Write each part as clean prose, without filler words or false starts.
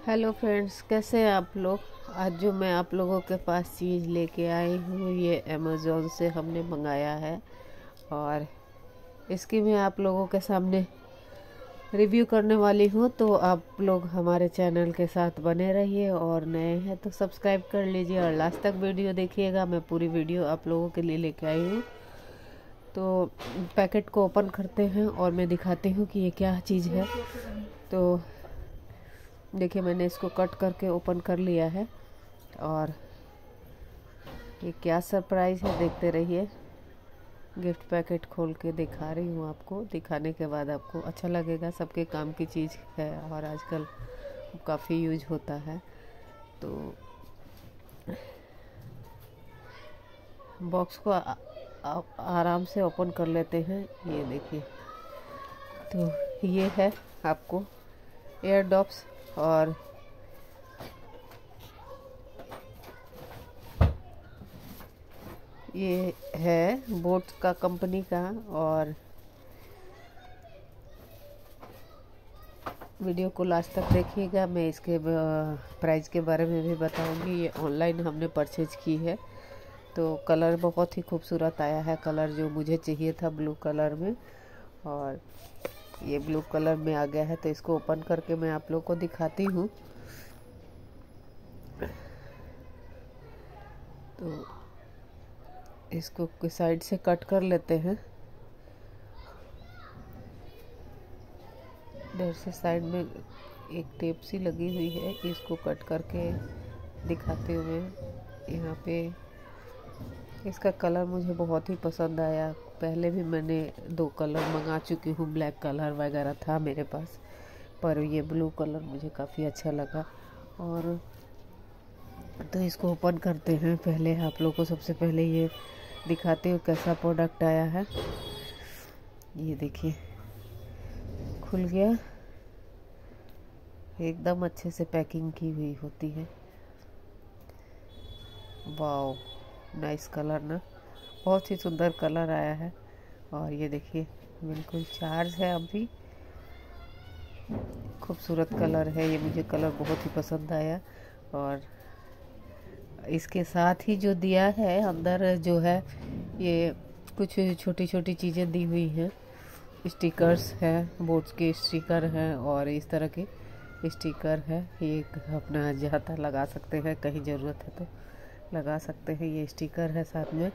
Hello friends, कैसे हैं आप लोग। आज जो मैं आप लोगों के पास चीज़ लेके आई हूँ ये अमेज़ोन से हमने मंगाया है और इसकी मैं आप लोगों के सामने रिव्यू करने वाली हूँ। तो आप लोग हमारे चैनल के साथ बने रहिए और नए हैं तो सब्सक्राइब कर लीजिए और लास्ट तक वीडियो देखिएगा। मैं पूरी वीडियो आप लोगों के लिए लेके आई हूँ। तो पैकेट को ओपन करते हैं और मैं दिखाती हूँ कि ये क्या चीज़ है। तो देखिए, मैंने इसको कट करके ओपन कर लिया है और ये क्या सरप्राइज़ है देखते रहिए। गिफ्ट पैकेट खोल के दिखा रही हूँ आपको। दिखाने के बाद आपको अच्छा लगेगा। सबके काम की चीज़ है और आजकल काफ़ी यूज होता है। तो बॉक्स को आराम से ओपन कर लेते हैं। ये देखिए, तो ये है आपको एयर ड्रॉप्स और ये है बोट का कंपनी का। और वीडियो को लास्ट तक देखिएगा। मैं इसके प्राइस के बारे में भी बताऊंगी। ये ऑनलाइन हमने परचेज की है। तो कलर बहुत ही खूबसूरत आया है। कलर जो मुझे चाहिए था ब्लू कलर में, और ये ब्लू कलर में आ गया है। तो इसको ओपन करके मैं आप लोग को दिखाती हूँ। तो इसको साइड से कट कर लेते हैं। इधर से साइड में एक टेप सी लगी हुई है, इसको कट करके दिखाते हुए यहाँ पे। इसका कलर मुझे बहुत ही पसंद आया। पहले भी मैंने 2 कलर मंगा चुकी हूँ। ब्लैक कलर वगैरह था मेरे पास, पर ये ब्लू कलर मुझे काफ़ी अच्छा लगा। और तो इसको ओपन करते हैं। पहले आप लोग को सबसे पहले ये दिखाते हुए कैसा प्रोडक्ट आया है। ये देखिए, खुल गया। एकदम अच्छे से पैकिंग की हुई होती है। वाओ, नाइस कलर ना, बहुत ही सुंदर कलर आया है। और ये देखिए, बिल्कुल चार्ज है अभी। खूबसूरत कलर है ये, मुझे कलर बहुत ही पसंद आया। और इसके साथ ही जो दिया है अंदर जो है, ये कुछ छोटी छोटी चीज़ें दी हुई हैं। स्टिकर्स हैं, बोट्स के स्टिकर हैं और इस तरह के स्टिकर है। ये अपना जाता लगा सकते हैं, कहीं ज़रूरत है तो लगा सकते हैं। ये स्टिकर है। साथ में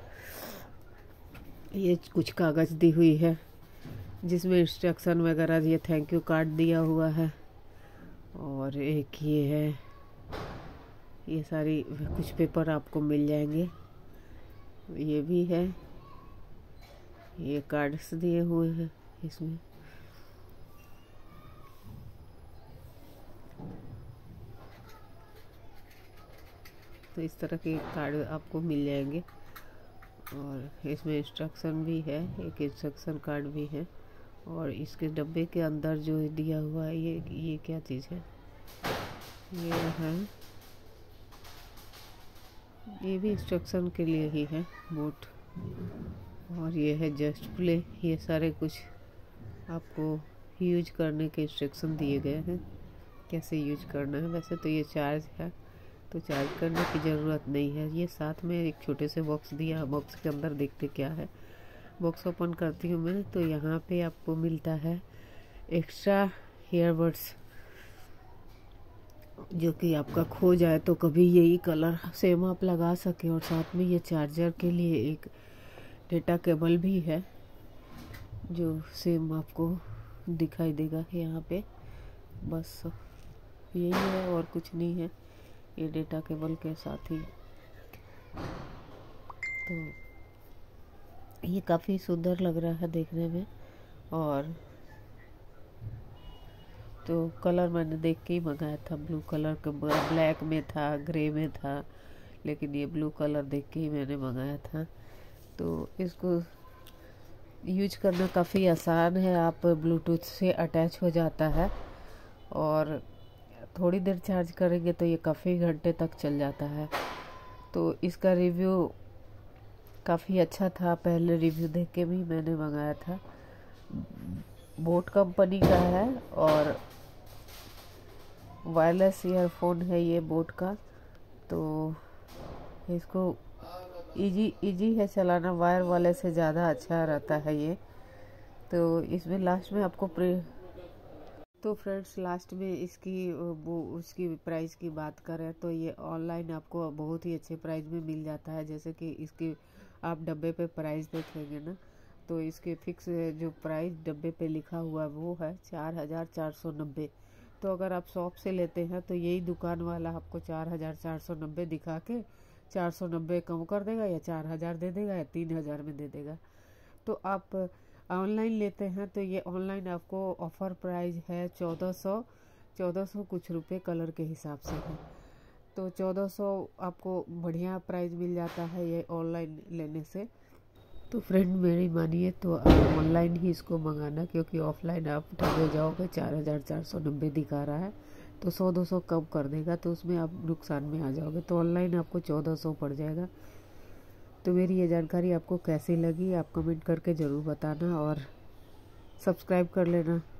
ये कुछ कागज़ दी हुई है जिसमें इंस्ट्रक्शन वगैरह, ये थैंक यू कार्ड दिया हुआ है। और एक ये है, ये सारी कुछ पेपर आपको मिल जाएंगे। ये भी है, ये कार्ड्स दिए हुए हैं इसमें। तो इस तरह के कार्ड आपको मिल जाएंगे। और इसमें इंस्ट्रक्शन भी है, एक इंस्ट्रक्शन कार्ड भी है। और इसके डब्बे के अंदर जो दिया हुआ है, ये क्या चीज़ है, ये है, ये भी इंस्ट्रक्शन के लिए ही है, बोट। और ये है जस्ट प्ले। ये सारे कुछ आपको यूज करने के इंस्ट्रक्शन दिए गए हैं, कैसे यूज करना है। वैसे तो ये चार्ज है, तो चार्ज करने की ज़रूरत नहीं है। ये साथ में एक छोटे से बॉक्स दिया। बॉक्स के अंदर देखते क्या है। बॉक्स ओपन करती हूँ मैं, तो यहाँ पे आपको मिलता है एक्स्ट्रा ईयरबड्स, जो कि आपका खो जाए तो कभी यही कलर सेम आप लगा सके। और साथ में ये चार्जर के लिए एक डेटा केबल भी है, जो सेम आपको दिखाई देगा यहाँ पे। बस यही है और कुछ नहीं है, ये डेटा केबल के साथ ही। तो ये काफ़ी सुंदर लग रहा है देखने में। और तो कलर मैंने देख के ही मंगाया था। ब्लू कलर का, ब्लैक में था, ग्रे में था, लेकिन ये ब्लू कलर देख के ही मैंने मंगाया था। तो इसको यूज करना काफ़ी आसान है। आप ब्लूटूथ से अटैच हो जाता है और थोड़ी देर चार्ज करेंगे तो ये काफ़ी घंटे तक चल जाता है। तो इसका रिव्यू काफ़ी अच्छा था। पहले रिव्यू देख के भी मैंने मंगाया था। बोट कंपनी का है और वायरलेस ईयरफोन है ये बोट का। तो इसको इजी है चलाना, वायर वाले से ज़्यादा अच्छा रहता है ये। तो इसमें लास्ट में आपको तो फ्रेंड्स लास्ट में इसकी वो उसकी प्राइस की बात करें तो ये ऑनलाइन आपको बहुत ही अच्छे प्राइस में मिल जाता है। जैसे कि इसकी आप डब्बे पे प्राइस देखेंगे ना, तो इसके फिक्स जो प्राइस डब्बे पे लिखा हुआ है वो है 4490। तो अगर आप शॉप से लेते हैं तो यही दुकान वाला आपको 4490 दिखा के 490 कम कर देगा, या 4000 दे देगा, या 3000 में दे देगा। तो आप ऑनलाइन लेते हैं तो ये ऑनलाइन आपको ऑफ़र प्राइस है 1400 कुछ रुपए कलर के हिसाब से है। तो 1400 आपको बढ़िया प्राइस मिल जाता है ये ऑनलाइन लेने से। तो फ्रेंड मेरी मानिए तो आप ऑनलाइन ही इसको मंगाना, क्योंकि ऑफलाइन आप ठगे जाओगे। 4490 दिखा रहा है तो 100-200 कम कर देगा, तो उसमें आप नुकसान में आ जाओगे। तो ऑनलाइन आपको 1400 पड़ जाएगा। तो मेरी ये जानकारी आपको कैसी लगी आप कमेंट करके ज़रूर बताना, और सब्सक्राइब कर लेना।